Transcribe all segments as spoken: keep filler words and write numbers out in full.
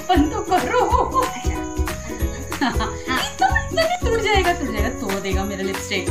Open तो करो। हाँ, तो टूट जाएगा टूट जाएगा तोड़ देगा मेरा लिपस्टिक।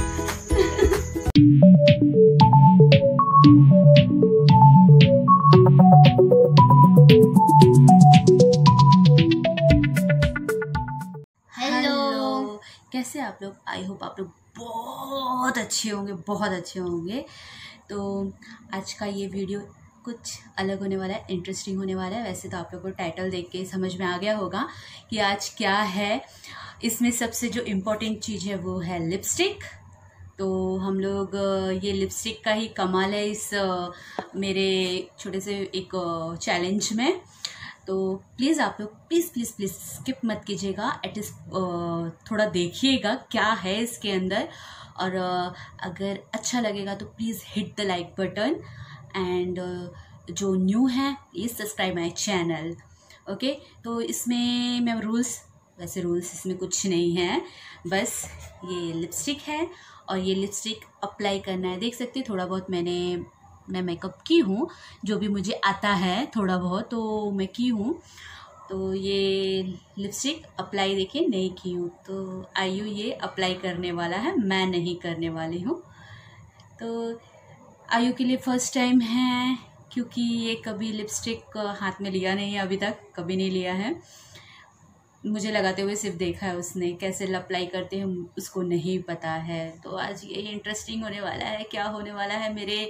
हेलो, कैसे आप लोग? आई होप आप लोग बहुत अच्छे होंगे, बहुत अच्छे होंगे। तो आज का ये वीडियो कुछ अलग होने वाला है, इंटरेस्टिंग होने वाला है। वैसे तो आप लोगों को टाइटल देख के समझ में आ गया होगा कि आज क्या है। इसमें सबसे जो इम्पोर्टेंट चीज़ है वो है लिपस्टिक। तो हम लोग ये लिपस्टिक का ही कमाल है इस मेरे छोटे से एक चैलेंज में। तो प्लीज़ आप लोग प्लीज़ प्लीज़ प्लीज़ स्किप मत कीजिएगा, एटलीस्ट थोड़ा देखिएगा क्या है इसके अंदर। और अगर अच्छा लगेगा तो please hit the like button and जो न्यू है please subscribe my channel. Okay, तो इसमें मैं रूल्स वैसे रूल्स इसमें कुछ नहीं है, बस ये लिपस्टिक है और ये लिपस्टिक अप्लाई करना है। देख सकते हैं थोड़ा बहुत मैंने मैं मेकअप की हूँ, जो भी मुझे आता है थोड़ा बहुत तो मैं की हूँ। तो ये लिपस्टिक अप्लाई देखिए नहीं की हूँ, तो आयु ये अप्लाई करने वाला है, मैं नहीं करने वाली हूँ। तो आयु के लिए फ़र्स्ट टाइम है, क्योंकि ये कभी लिपस्टिक हाथ में लिया नहीं है, अभी तक कभी नहीं लिया है। मुझे लगाते हुए सिर्फ देखा है उसने, कैसे अप्लाई करते हैं उसको नहीं पता है। तो आज ये इंटरेस्टिंग होने वाला है, क्या होने वाला है मेरे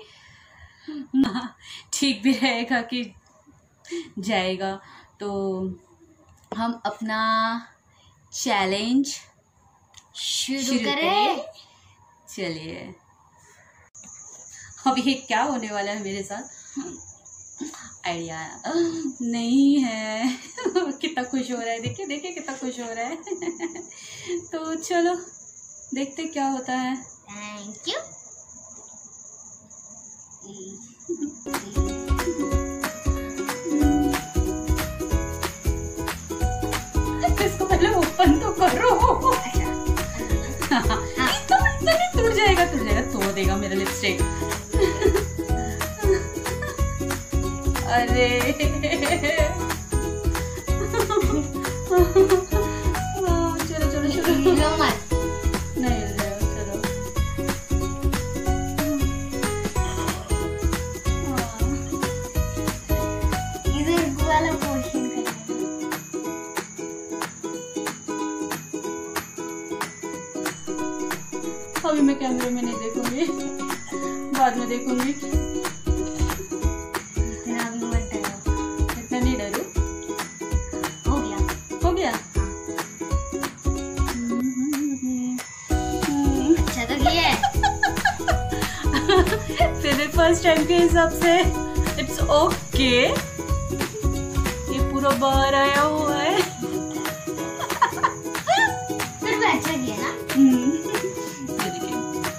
ठीक भी रहेगा कि जाएगा। तो हम अपना चैलेंज शुरू करें। चलिए, अब ये क्या होने वाला है मेरे साथ आइडिया नहीं है। कितना खुश हो रहा है, देखिए देखिए कितना खुश हो रहा है। तो चलो देखते क्या होता है। Thank you. इसको पहले ओपन तो करो। हाँ, तो टूट जाएगा टूट जाएगा तोड़ देगा मेरा लिपस्टिक। अरे चलो चलो चलो मत नहीं चलो। इधर वाला पोर्शन अभी मैं कैमरे में नहीं देखूंगी, बाद में देखूंगी। इतना भी मत डरो। इतना नहीं डरो। हो गया हो गया। अच्छा तो किया है। फिर फर्स्ट टाइम के हिसाब से इट्स ओके। ये पूरा बाहर आया हुआ है। फिर भी अच्छा किया ना। ये देखिए।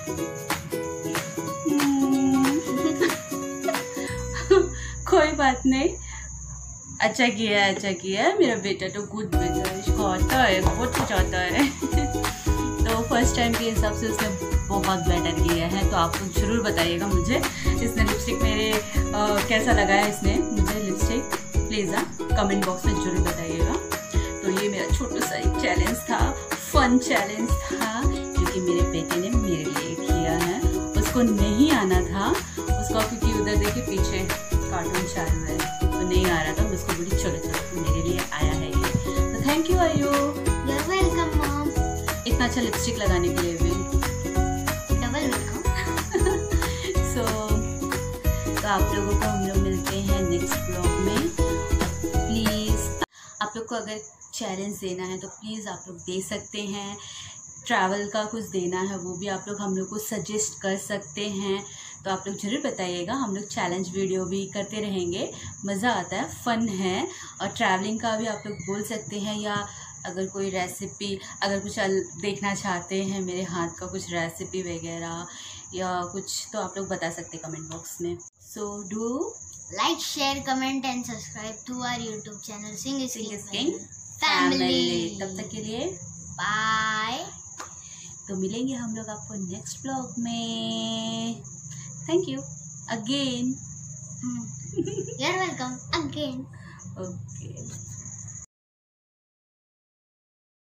कोई बात नहीं, अच्छा किया अच्छा किया। मेरा बेटा तो गुड बेटा है, इसको आता है, बहुत कुछ आता है। तो फर्स्ट टाइम के हिसाब से उसने बहुत बेटर किया है। तो आप लोग जरूर बताइएगा मुझे इसने लिपस्टिक मेरे आ, कैसा लगा है इसने मुझे लिपस्टिक, प्लीज़ हाँ कमेंट बॉक्स में जरूर बताइएगा। तो ये मेरा छोटा सा एक चैलेंज था, फन चैलेंज था, जो कि मेरे बेटे ने मेरे लिए किया है। उसको नहीं आना था उसका, क्योंकि उधर देखिए पीछे कार्टून चालू है तो नहीं आ रहा था। उसको बड़ी चलो चलो मेरे लिए आया है ये। तो thank you Ayu, you are welcome mom, इतना अच्छा लिपस्टिक लगाने के लिए भी। Double welcome. सो तो आप लोगों को हम लोग मिलते हैं नेक्स्ट ब्लॉग में। प्लीज़ आप लोग को अगर चैलेंज देना है तो प्लीज़ आप लोग दे सकते हैं। ट्रैवल का कुछ देना है वो भी आप लोग हम लोग को सजेस्ट कर सकते हैं। तो आप लोग ज़रूर बताइएगा, हम लोग चैलेंज वीडियो भी करते रहेंगे, मज़ा आता है, फ़न है। और ट्रैवलिंग का भी आप लोग बोल सकते हैं, या अगर कोई रेसिपी अगर कुछ देखना चाहते हैं मेरे हाथ का कुछ रेसिपी वगैरह या कुछ, तो आप लोग बता सकते हैं कमेंट बॉक्स में। So do like share comment and subscribe to our YouTube channel Singh is King family. तब तक के लिए बाय। तो मिलेंगे हम लोग आपको नेक्स्ट ब्लॉग में। Thank you again. You're welcome again. Okay.